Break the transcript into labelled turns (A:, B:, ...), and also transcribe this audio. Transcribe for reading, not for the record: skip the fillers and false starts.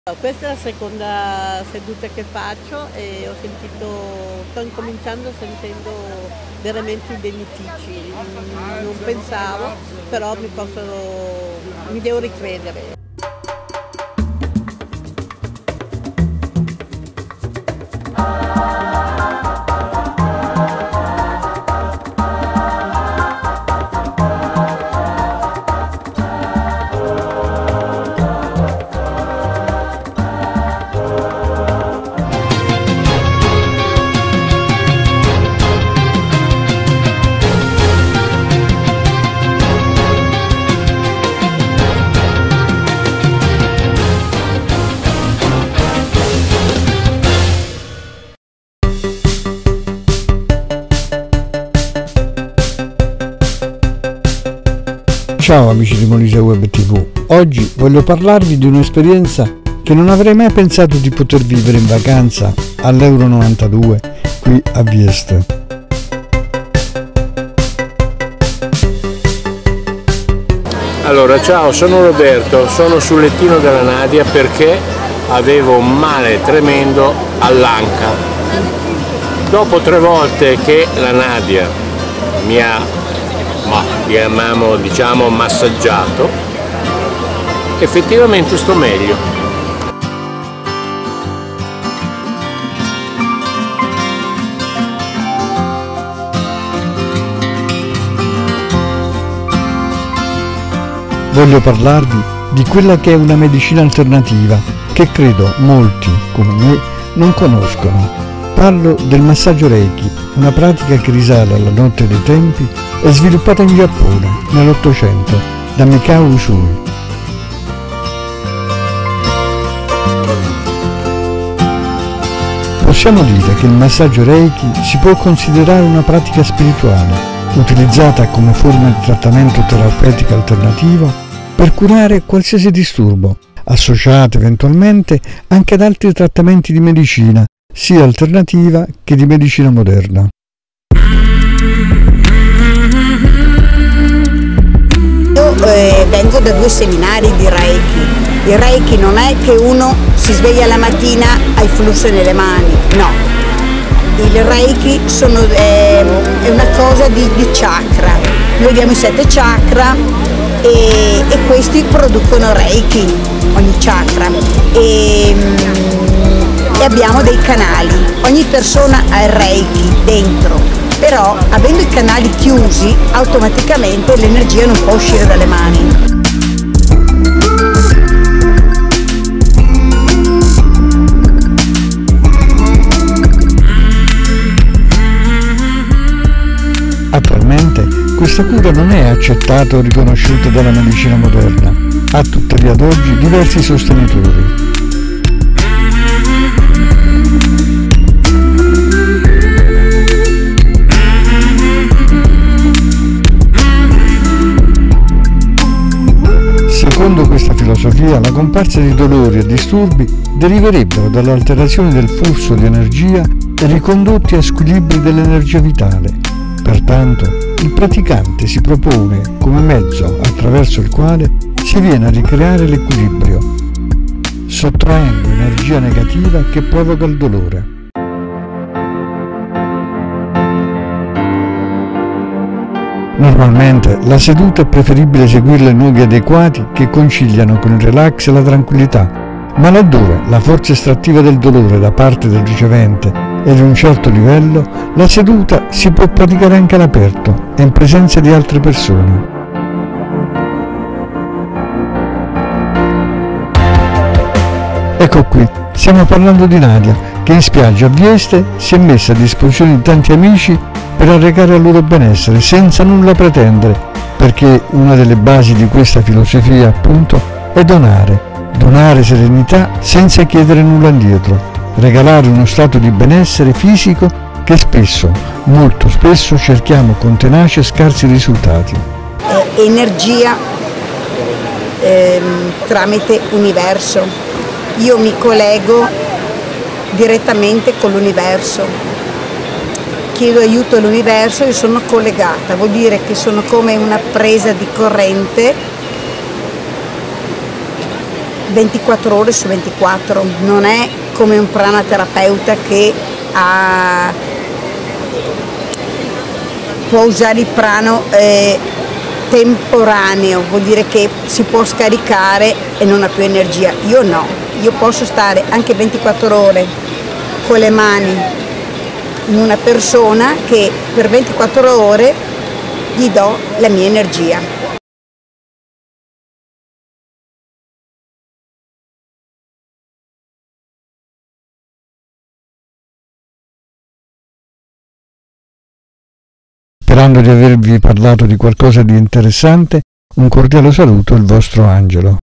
A: Questa è la seconda seduta che faccio e sto incominciando sentendo veramente i benefici. Non pensavo, però mi devo ricredere.
B: Ciao amici di Molise Web TV, oggi voglio parlarvi di un'esperienza che non avrei mai pensato di poter vivere in vacanza all'Euro 92 qui a Vieste.
C: Allora, ciao, sono Roberto, sono sul lettino della Nadia perché avevo un male tremendo all'anca. Dopo 3 volte che la Nadia mi ha diciamo massaggiato, effettivamente sto meglio.
B: Voglio parlarvi di quella che è una medicina alternativa che credo molti, come me, non conoscono. Parlo del massaggio Reiki, una pratica che risale alla notte dei tempi e sviluppata in Giappone nell'800 da Mikao Usui. Possiamo dire che il massaggio Reiki si può considerare una pratica spirituale, utilizzata come forma di trattamento terapeutico alternativo per curare qualsiasi disturbo, associato eventualmente anche ad altri trattamenti di medicina, sia alternativa che di medicina moderna.
D: Io vengo da 2 seminari di Reiki. Il Reiki non è che uno si sveglia la mattina ha il flusso nelle mani, no. Il Reiki è una cosa di chakra. Noi abbiamo i 7 chakra e questi producono Reiki, ogni chakra. E abbiamo dei canali, ogni persona ha il Reiki dentro, però avendo i canali chiusi automaticamente l'energia non può uscire dalle mani.
B: Attualmente questa cura non è accettata o riconosciuta dalla medicina moderna, ha tuttavia ad oggi diversi sostenitori. Secondo questa filosofia, la comparsa di dolori e disturbi deriverebbero dall'alterazione del flusso di energia e ricondotti a squilibri dell'energia vitale. Pertanto, il praticante si propone come mezzo attraverso il quale si viene a ricreare l'equilibrio, sottraendo energia negativa che provoca il dolore. Normalmente la seduta è preferibile eseguirla in luoghi adeguati che conciliano con il relax e la tranquillità, ma laddove la forza estrattiva del dolore da parte del ricevente è di un certo livello, la seduta si può praticare anche all'aperto e in presenza di altre persone. Ecco qui, stiamo parlando di Nadia, che in spiaggia a Vieste si è messa a disposizione di tanti amici per arrecare al loro benessere senza nulla pretendere, perché una delle basi di questa filosofia, appunto, è donare serenità senza chiedere nulla indietro, regalare uno stato di benessere fisico che spesso, molto spesso, cerchiamo con tenacia e scarsi risultati.
D: Energia tramite universo. Io mi collego direttamente con l'universo, chiedo aiuto all'universo e sono collegata, vuol dire che sono come una presa di corrente 24 ore su 24, non è come un pranaterapeuta che può usare il prano temporaneo, vuol dire che si può scaricare e non ha più energia. Io no, io posso stare anche 24 ore con le mani in una persona che per 24 ore gli do la mia energia.
B: Sperando di avervi parlato di qualcosa di interessante, un cordiale saluto, il vostro Angelo.